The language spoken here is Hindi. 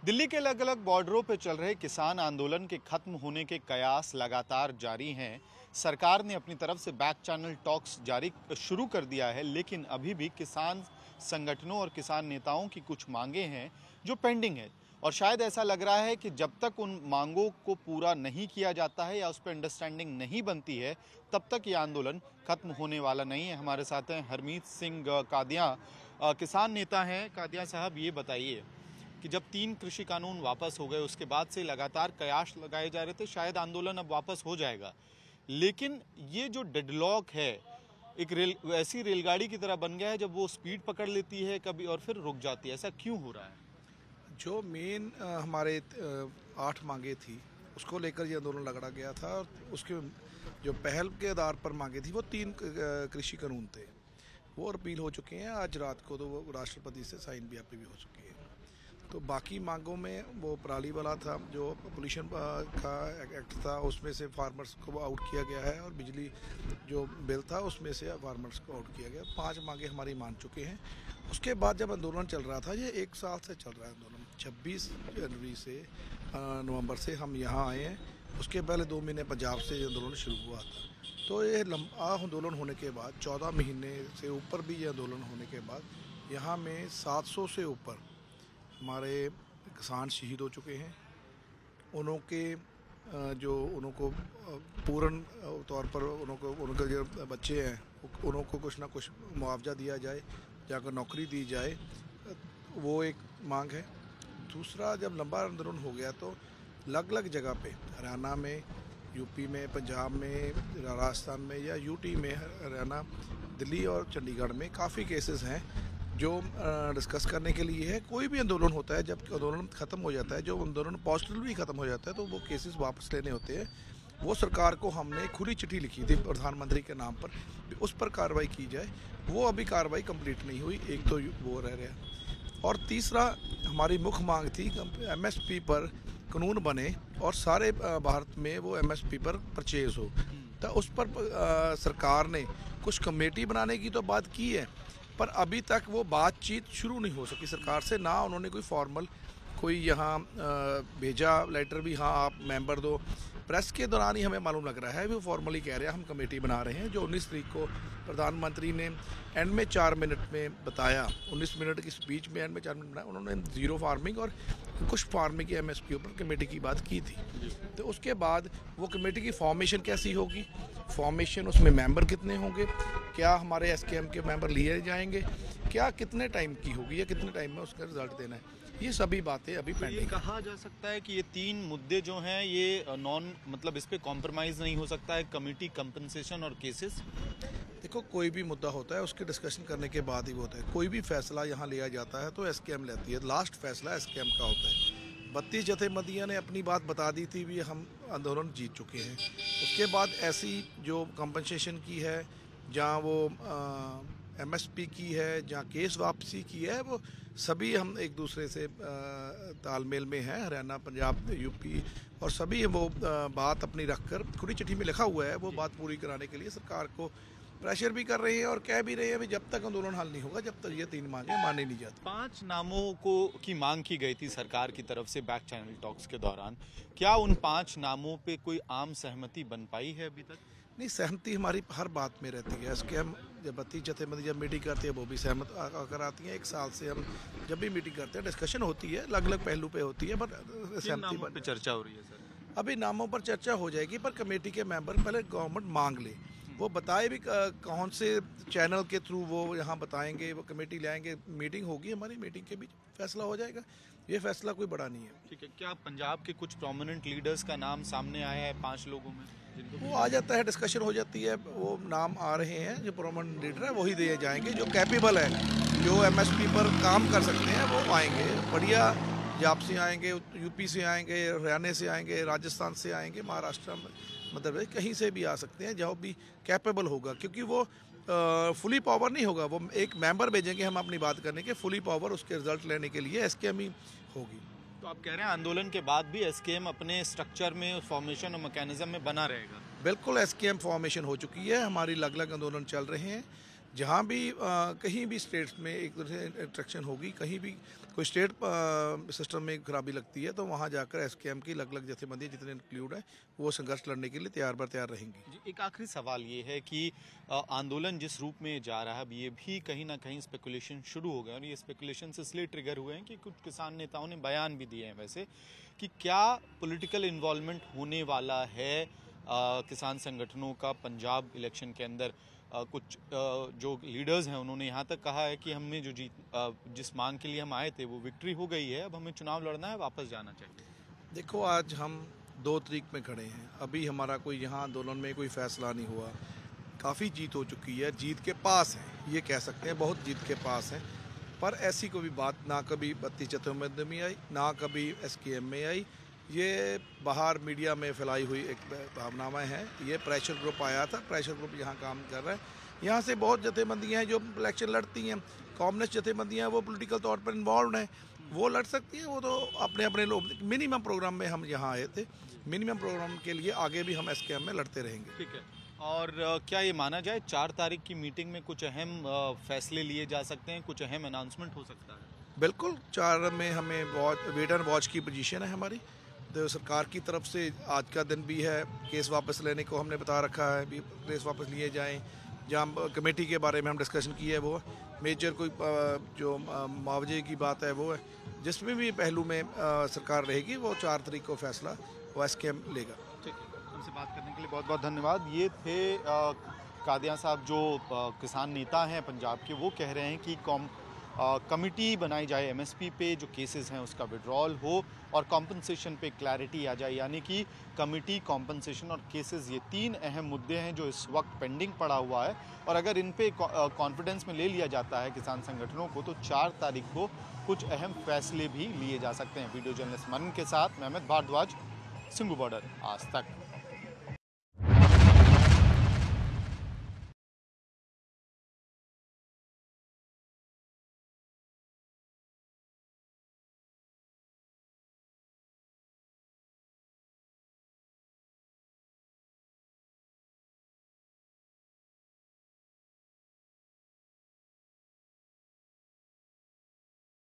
दिल्ली के अलग अलग बॉर्डरों पर चल रहे किसान आंदोलन के खत्म होने के कयास लगातार जारी हैं। सरकार ने अपनी तरफ से बैक चैनल टॉक्स जारी शुरू कर दिया है, लेकिन अभी भी किसान संगठनों और किसान नेताओं की कुछ मांगे हैं जो पेंडिंग है। और शायद ऐसा लग रहा है कि जब तक उन मांगों को पूरा नहीं किया जाता है या उस पर अंडरस्टैंडिंग नहीं बनती है, तब तक ये आंदोलन खत्म होने वाला नहीं है। हमारे साथ हैं हरमीत सिंह कादियां, किसान नेता हैं। कादियां साहब, ये बताइए कि जब 3 कृषि कानून वापस हो गए, उसके बाद से लगातार कयास लगाए जा रहे थे शायद आंदोलन अब वापस हो जाएगा, लेकिन ये जो डेडलॉक है एक ऐसी रेलगाड़ी की तरह बन गया है जब वो स्पीड पकड़ लेती है कभी और फिर रुक जाती है। ऐसा क्यों हो रहा है? जो मेन हमारे 8 मांगे थी उसको लेकर ये आंदोलन लड़ा गया था। और उसके जो पहल के आधार पर मांगे थी वो 3 कृषि कानून थे, वो अपील हो चुके हैं। आज रात को तो वो राष्ट्रपति से साइन भी भी हो चुकी है। तो बाकी मांगों में वो पराली वाला था, जो पोल्यूशन का एक्ट था, उसमें से फार्मर्स को आउट किया गया है। और बिजली जो बिल था उसमें से फार्मर्स को आउट किया गया। 5 मांगे हमारी मान चुके हैं। उसके बाद जब आंदोलन चल रहा था, ये 1 साल से चल रहा है आंदोलन। 26 जनवरी से नवंबर से हम यहाँ आए हैं। उसके पहले 2 महीने पंजाब से आंदोलन शुरू हुआ था। तो ये लंबा आंदोलन होने के बाद 14 महीने से ऊपर भी ये आंदोलन होने के बाद यहाँ में 700 से ऊपर हमारे किसान शहीद हो चुके हैं। उनके उनको पूर्ण तौर पर उनके जो बच्चे हैं उनको कुछ ना कुछ मुआवजा दिया जाए, जाकर नौकरी दी जाए, वो एक मांग है। दूसरा, जब लंबा आंदोलन हो गया तो अलग अलग जगह पे, हरियाणा में, यूपी में, पंजाब में, राजस्थान में या यूटी में, हरियाणा, दिल्ली और चंडीगढ़ में काफ़ी केसेस हैं जो डिस्कस करने के लिए है। कोई भी आंदोलन होता है, जब आंदोलन ख़त्म हो जाता है, जो आंदोलन पॉजिटिव भी ख़त्म हो जाता है, तो वो केसेस वापस लेने होते हैं। वो सरकार को हमने खुली चिट्ठी लिखी थी प्रधानमंत्री के नाम पर, उस पर कार्रवाई की जाए। वो अभी कार्रवाई कंप्लीट नहीं हुई, एक तो वो रह गया। और तीसरा, हमारी मुख्य मांग थी MSP पर कानून बने और सारे भारत में वो MSP पर परचेज हो। तो उस पर सरकार ने कुछ कमेटी बनाने की तो बात की है, पर अभी तक वो बातचीत शुरू नहीं हो सकी सरकार से। ना उन्होंने कोई फॉर्मल कोई यहाँ भेजा लेटर भी, हाँ आप मेंबर दो। प्रेस के दौरान ही हमें मालूम लग रहा है वो फॉर्मली कह रहे हैं हम कमेटी बना रहे हैं। जो 19 तारीख को प्रधानमंत्री ने एंड में 4 मिनट में बताया, 19 मिनट की स्पीच में एंड में 4 मिनट बनाया, उन्होंने ज़ीरो फार्मिंग और कुछ फार्मिंग की MSP ऊपर कमेटी की बात की थी। तो उसके बाद वो कमेटी की फॉर्मेशन कैसी होगी, फॉर्मेशन उसमें मेंबर कितने होंगे, क्या हमारे SKM के मेंबर लिए जाएंगे, क्या कितने टाइम की होगी या कितने टाइम में उसका रिजल्ट देना है, ये सभी बातें अभी पेंडिंग। ये कहा जा सकता है कि ये 3 मुद्दे जो हैं ये मतलब इस पे कॉम्प्रोमाइज़ नहीं हो सकता है, कमेटी, कंपनसेशन और केसेस। देखो, कोई भी मुद्दा होता है उसके डिस्कशन करने के बाद ही वो होता है। कोई भी फैसला यहाँ लिया जाता है तो SKM लेती है, लास्ट फैसला SKM का होता है। 32 जथेबंदियों ने अपनी बात बता दी थी भी हम आंदोलन जीत चुके हैं। उसके बाद ऐसी जो कंपनसेशन की है, जहाँ वो MSP की है, जहाँ केस वापसी की है, वो सभी हम एक दूसरे से तालमेल में हैं। हरियाणा, पंजाब, यूपी और सभी वो बात अपनी रखकर खुली चिट्ठी में लिखा हुआ है, वो बात पूरी कराने के लिए सरकार को प्रेशर भी कर रही है और कह भी रही है जब तक आंदोलन हल नहीं होगा, जब तक ये 3 मांगे मानी नहीं जाती। 5 नामों की मांग की गई थी सरकार की तरफ से बैक चैनल टॉक्स के दौरान। क्या उन 5 नामों पे कोई आम सहमति बन पाई है अभी तक? नहीं, सहमति हमारी हर बात में रहती है। SKM जब 32 जथेबंदी जब मीटिंग करती है वो भी सहमत आकर आती है। 1 साल से हम जब भी मीटिंग करते हैं डिस्कशन होती है, अलग अलग पहलू पे होती है, पर सहमति पर चर्चा हो रही है सर। अभी नामों पर चर्चा हो जाएगी, पर कमेटी के मेंबर पहले गवर्नमेंट मांग ले, वो बताए भी कौन से चैनल के थ्रू वो यहाँ बताएंगे, वो कमेटी लाएंगे, मीटिंग होगी, हमारी मीटिंग के बीच फैसला हो जाएगा। ये फैसला कोई बड़ा नहीं है। ठीक है, क्या पंजाब के कुछ प्रोमिनेंट लीडर्स का नाम सामने आया है 5 लोगों में? वो आ जाता है, डिस्कशन हो जाती है, वो नाम आ रहे हैं। जो प्रोमिनेंट लीडर है वही दिए जाएंगे, जो कैपेबल है, जो MSP पर काम कर सकते हैं वो आएंगे। बढ़िया पंजाब से आएंगे, यूपी से आएंगे, हरियाणा से आएंगे, राजस्थान से आएंगे, महाराष्ट्र में, मतलब कहीं से भी आ सकते हैं, जो भी कैपेबल होगा। क्योंकि वो फुली पावर नहीं होगा, वो एक मेंबर भेजेंगे हम अपनी बात करने के, फुली पावर उसके रिजल्ट लेने के लिए SKM ही होगी। तो आप कह रहे हैं आंदोलन के बाद भी SKM अपने स्ट्रक्चर में, फॉर्मेशन और मैकेनिज्म में बना रहेगा? बिल्कुल, SKM फॉर्मेशन हो चुकी है, हमारी अलग अलग आंदोलन चल रहे हैं। जहाँ भी कहीं भी स्टेट्स में एक दूसरे से इंट्रैक्शन होगी, कहीं भी कोई स्टेट सिस्टम में खराबी लगती है तो वहाँ जाकर एसकेएम की अलग अलग जथेबंदी जितने इंक्लूड है वो संघर्ष लड़ने के लिए तैयार बर तैयार रहेंगी। जी, एक आखिरी सवाल ये है कि आंदोलन जिस रूप में जा रहा है अब ये भी कहीं ना कहीं स्पेकुलेशन शुरू हो गए और ये स्पेकुलेशन इसलिए ट्रिगर हुए हैं कि कुछ किसान नेताओं ने बयान भी दिए हैं वैसे कि क्या पॉलिटिकल इन्वॉल्वमेंट होने वाला है किसान संगठनों का पंजाब इलेक्शन के अंदर। कुछ जो लीडर्स हैं उन्होंने यहाँ तक कहा है कि हमने जो जिस मांग के लिए हम आए थे वो विक्ट्री हो गई है, अब हमें चुनाव लड़ना है, वापस जाना चाहिए। देखो आज हम 2 तारीख में खड़े हैं, अभी हमारा कोई यहाँ आंदोलन में कोई फैसला नहीं हुआ। काफ़ी जीत हो चुकी है, जीत के पास है ये कह सकते हैं, बहुत जीत के पास है। पर ऐसी कोई बात ना कभी 32 जथेबंदी में आई ना कभी एसकेएम में आई। ये बाहर मीडिया में फैलाई हुई एक भावनाएं हैं। ये प्रेशर ग्रुप आया था, प्रेशर ग्रुप यहाँ काम कर रहा है। यहाँ से बहुत जथेबंदियाँ हैं जो इलेक्शन लड़ती हैं, कम्युनिस्ट जथेबंदियाँ वो पॉलिटिकल तौर पर इन्वॉल्व हैं, वो लड़ सकती है। वो तो अपने अपने लोग मिनिमम प्रोग्राम में हम यहाँ आए थे, मिनिमम प्रोग्राम के लिए आगे भी हम एसकेएम में लड़ते रहेंगे। ठीक है। और क्या ये माना जाए 4 तारीख की मीटिंग में कुछ अहम फैसले लिए जा सकते हैं, कुछ अहम अनाउंसमेंट हो सकता है? बिल्कुल 4 में हमें वेट एंड वॉच की पोजीशन है हमारी। तो सरकार की तरफ से आज का दिन भी है, केस वापस लेने को हमने बता रखा है, भी केस वापस लिए जाएं। जहाँ कमेटी के बारे में हम डिस्कशन की है वो मेजर कोई जो मुआवजे की बात है वो है, जिसमें भी पहलू में सरकार रहेगी वो 4 तारीख को फैसला वो एसकेएम लेगा। ठीक है, हमसे बात करने के लिए बहुत बहुत धन्यवाद। ये थे कादियां साहब जो किसान नेता हैं पंजाब के, वो कह रहे हैं कि कमिटी बनाई जाए, एमएसपी पे जो केसेस हैं उसका विड्रॉल हो और कॉम्पनसेशन पे क्लैरिटी आ जाए। यानी कि कमिटी, कॉम्पनसेशन और केसेस, ये 3 अहम मुद्दे हैं जो इस वक्त पेंडिंग पड़ा हुआ है और अगर इन पे कॉन्फिडेंस में ले लिया जाता है किसान संगठनों को तो 4 तारीख को कुछ अहम फैसले भी लिए जा सकते हैं। वीडियो जर्नलिस्ट मनन के साथ मैं अमित भारद्वाज, सिंघू बॉर्डर, आज तक।